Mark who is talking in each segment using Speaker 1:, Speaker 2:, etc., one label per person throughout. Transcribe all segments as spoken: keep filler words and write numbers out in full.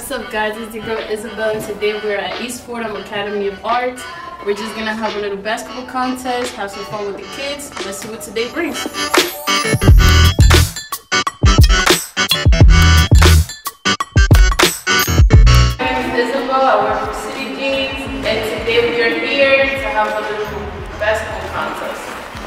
Speaker 1: What's up guys, it's your girl Isabel and today we're at East Fordham Academy of Arts. We're just gonna have a little basketball contest, have some fun with the kids. Let's see what today brings. My name is Isabel, I work for City Jeans, and today we are here to have a little basketball contest.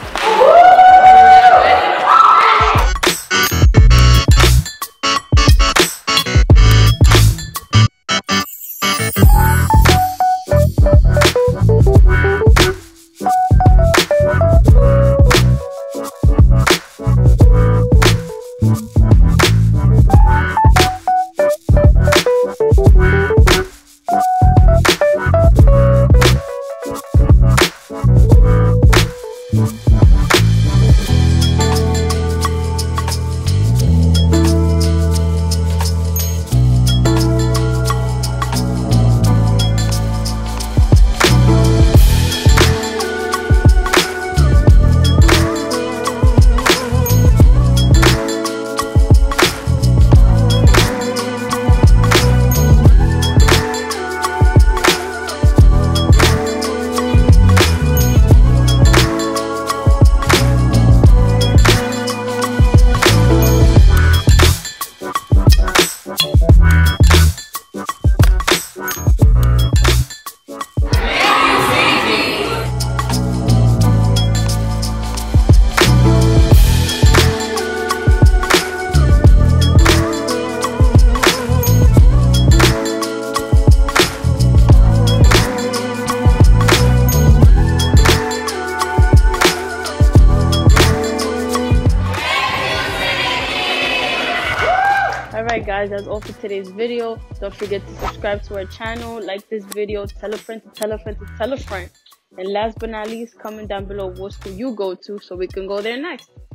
Speaker 1: Alright guys, that's all for today's video. Don't forget to subscribe to our channel, like this video, tell a friend to tell a friend to tell a friend. And last but not least, comment down below what school you go to so we can go there next.